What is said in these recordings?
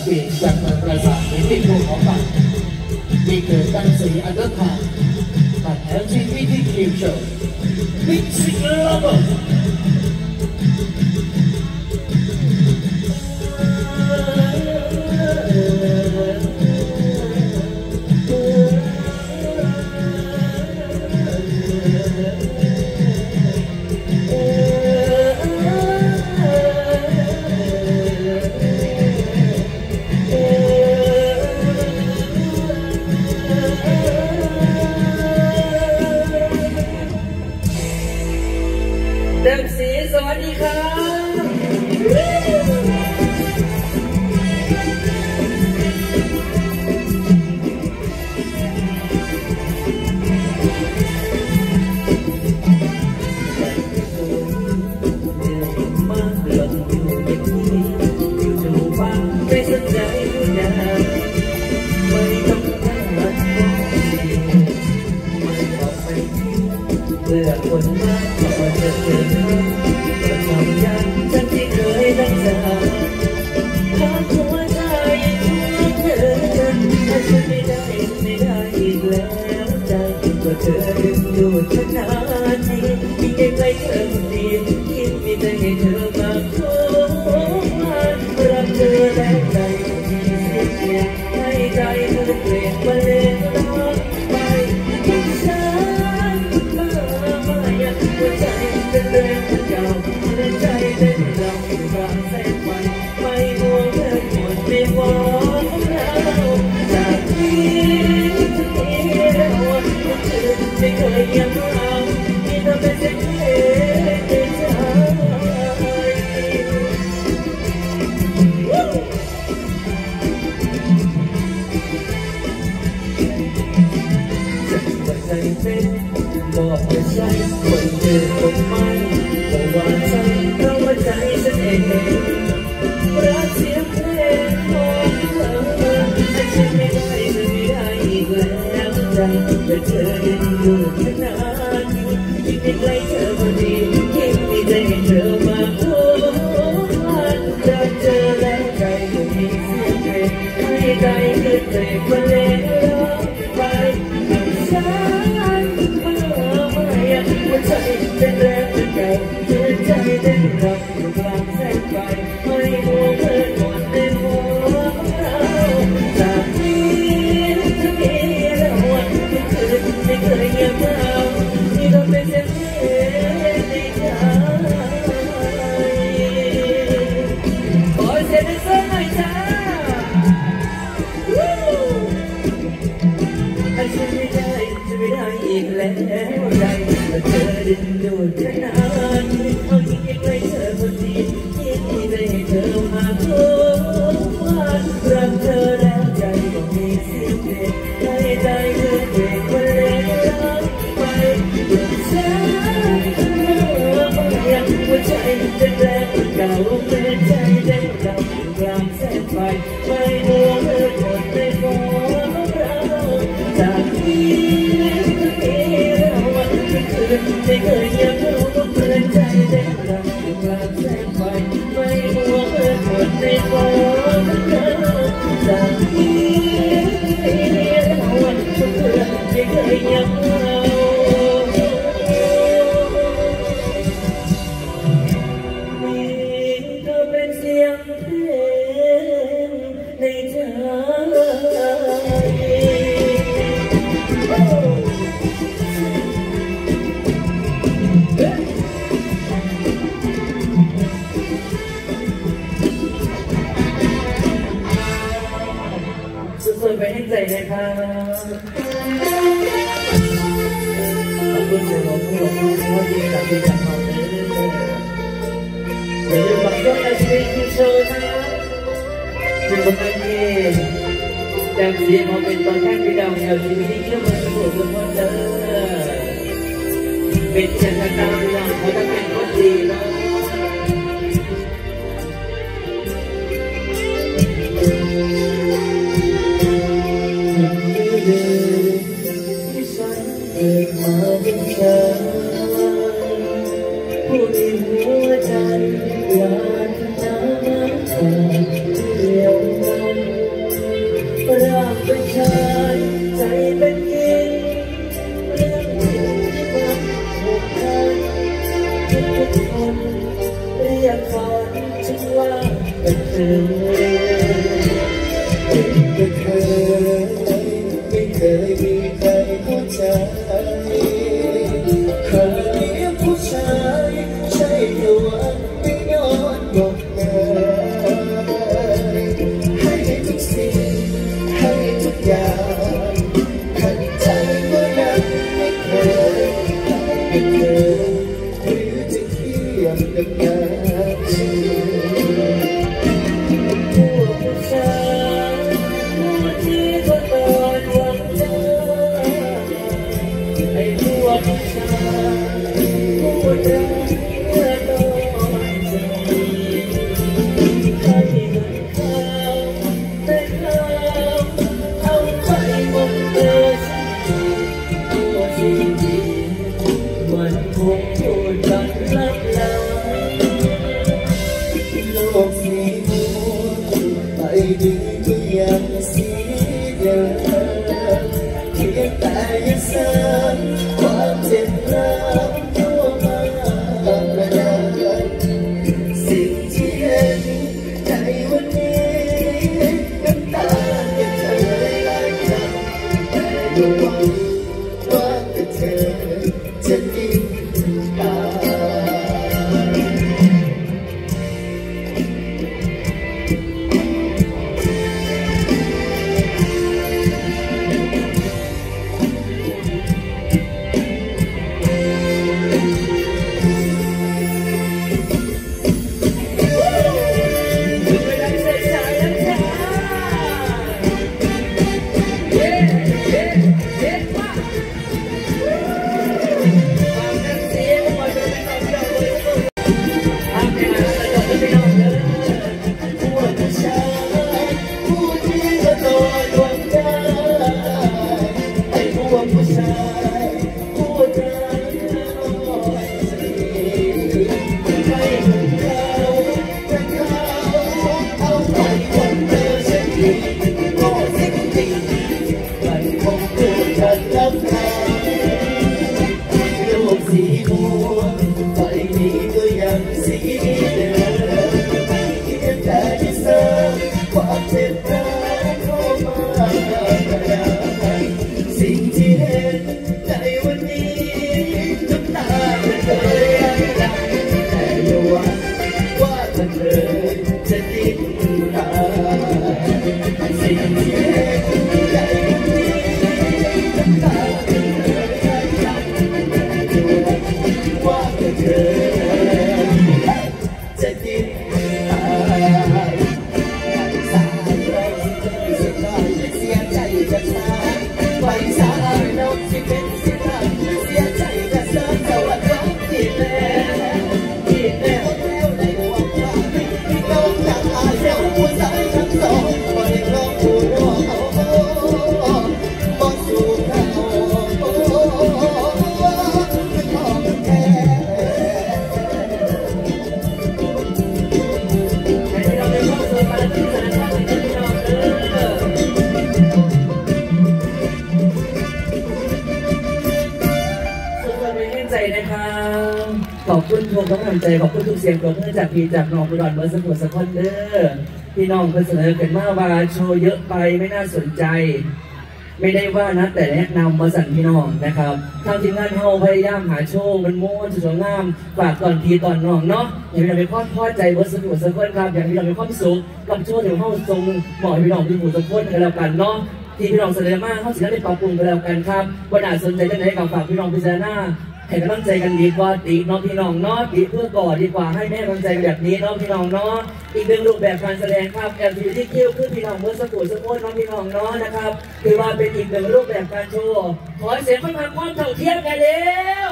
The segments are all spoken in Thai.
ปีจากเมืองประสาทที่ที่ภูเขาปักมีเกิดตั้งสีอันเดอร์ทางผ่าน LGBTQ show Mixing Lover เดิมสีสวัสดีครับไม่สนใจผู้ใหญ่ไม่ต้องการไม่บอกไปเพื่อคนมากพอจะเจอประจำยันฉันที่เคยตั้งใจหากหัวใจเธอถ้าฉันไม่ได้อีกแล้วใจก็เธอดึงดูดขนาดนี้ที่ใกล้เธอคนเดียวคิดไม่ได้ให้เธอมาขอรักเธอและใจที่เสียเปลี่ยนให้ใจเธอเปลี่ยนมาเล่นต่อไปฉันมาอยากหัวใจเป็นเรื่องเก่าหัวใจเป็นเราอยู่กลางแสงไฟไม่ห่วงเธอหมดไม่หวังเราจากนี้ถึงนี้เราไม่เคยยังเราที่เธอเป็นเส้นเลือดในใจใจเป็นบอกว่าใช่คนเดินตรงไม่บอกว่าใช่เพราะว่าใจฉันเองรักเสียงเพลงของเธอแต่ฉันไม่ได้อีกแล้วใจแต่เธอเดินอยู่ขนาดนี้ยิ่งใกล้เธอพอดียิ่งมีใจให้เธอมาโอ้รักเธอแล้วใจก็มีเสียงเพลงให้ใจเกิดเพลงมาเล่นไปฉันหัวใจเป็นแรงเป็นเก่าหัวใจเป็นรักอยู่กลางแสงไฟไม่ห่วงเธอหมดในหัวเราจากนี้ถึงนี้แล้ววันทุกคืนไม่เคยเงียบเหงาที่เราเป็นเส้นเลือดในใจขอเสียงดังหน่อยจ้าฉันไม่ได้อีกแล้วใจแต่เธอดึงดูดขนาดนี้เอายิ่งใกล้เธอคนดียิ่งมีใจให้เธอมาโอ้รักเธอแล้วใจก็มีเสียงเพลงให้ใจเธอเพลงมาเล่นไปฉันอยากหัวใจเป็นแรงเก่าเป็นใจเด็กดำกลางแสงไฟไม่ห่วงเธอหมดในหัวเราจากนี้ไม่เคยยังรู้ว่าเพื่อนใจเด็กดำอยู่กลางแสงไฟไม่ห่วงเพื่อนหมดในหัวเราจากนี้แล้ววันทุกเพื่อนไม่เคยยังเรามีเธอเป็นเสียงเพลงในใจสุดๆไปให้ใจนะครับขอบคุณเสียงของผู้ชมที่ดีจากที่จากเราเลยอย่าลืมบัตรยอดอาชีพที่โชว์นะเป็นคนที่จากเสียงของเป็นตอนแรกที่ดาวแนวชีวิตที่เชื่อมันสมุดทุกคนเด้อเป็นเช่นนั้นตามหลังเขาต้องเป็นคนดีนะ ผู้ที่หัวใจอยากจะน้ำตาเดียวกันชายใจเป็นหญิงเรื่องจริงที่มันผูกพันทุกคนเรียกฝันฉันว่าเป็นเธอไม่เคยมีใครเข้าใจใครผู้ชายใช่ตัวไม่ย้อนบอกเลยให้ทุกสิ่งให้ทุกอย่างขัดใจก็ยังไม่เคยหรือจะเทียมกับงานชีวิตผู้ชายผู้ที่ก็ตอนหวังเจอไอ้พวกผู้ชายผู้เดินเมื่อตอนเจอให้เงินเขาเป็นเขาเอาไปหมดเลยตัวจริงมันคงพูดกันลับลาโลกนี้ไปดีก็ยังเสียเดินเพียงแต่ยังสร้างความเจ็บร้าวเข้ามาประดานสิ่งที่เห็นในวันนี้น้ำตาจะเธอไหลหลั่งแต่รู้ว่าแต่เธอจะดิ้นตายสิ่งที่เห็นในวันนี้น้ำตาไม่เคยไหลแต่รู้ว่าเธอจะดิ้นตายสิ่งที่เห็นในวันนี้น้ำตาไม่เคยไหลแต่รู้ว่าเธอจะดิ้นตายสายเราที่จะได้เสียใจจะตายไปสายเราที่เป็นเสียใจจะเสียใจว่าเราผิดแล้วแล้วในหัวใจที่เราอยากอาเซลหัวใจทั้งสองไม่ลองพูดว่าเขาบอสู่เขาเป็นของแท้ให้เราได้ความสุขมาที่สนามที่เราขอบคุณทุกกำลังใจขอบคุณทุกเสียงปรบมือจากพี่จากน้องอุดรเบอร์สมุทรสาครเด้อพี่น้องเพื่อเสนอกันมาว่าโชว์เยอะไปไม่น่าสนใจไม่ได้ว่านะแต่แนะนำมาสั่งพี่น้องนะครับทางทีมงานเฮาพยายามหาโชว์มันม้วนสวยงามฝากตอนพี่ตอนน้องเนาะอย่างเราเป็นพอใจเบอร์สมุทรสาครครับอย่างเราเป็นความสุขกับโชว์ถึงเฮาทรงเหมาะพี่น้องพี่หมูสะพนกันแล้วกันเนาะที่พี่น้องเสนอมาเขาสิได้ปรับปรุงกันแล้วกันครับว่าน่าสนใจจะไหนกับฝากพี่น้องพิจารณาให้กำลังใจกันดีกว่าตีน้องพี่น้องเนาะตีเพื่อก่อดีกว่าให้แม่กำลังใจแบบนี้น้องพี่น้องเนาะอีกหนึ่งรูปแบบการแสดงครับLGBTQ คือพี่น้องเมื่อสักครู่สักคนน้องพี่น้องเนาะนะครับคือว่าเป็นอีกหนึ่งรูปแบบการโชว์ขอเสียงคนทำความเท่าเทียมกันเร็ว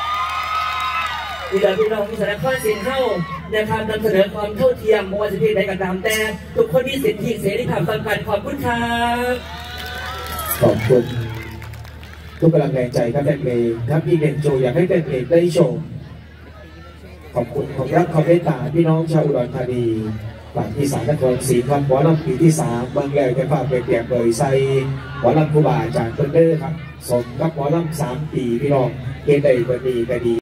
ที่เราพี่น้องที่แสดงข้อสินเท่านะครับนำเสนอความเท่าเทียมไม่ว่าจะที่ใดก็ตามแต่ทุกคนมีสิทธิเสรีภาพสำคัญขอบคุณครับขอบคุณทุกกำลังใจครับแฟนเพลงครับอีเวนต์โชว์อยากให้แฟนเพลงได้ชมขอบคุณขอบรับขอบเมตตาพี่น้องชาวอุดรธานีฝั่งที่สามนครศรีครับหมอลำปีที่3เมืองแล้วจะพาไปเปลี่ยนเบยใส่หมอลำครูบาอาจารย์เพิ่นเด้อครับสมกับหมอลำ3 ปีพี่น้องเกณฑ์ใดก็ดีก็ดี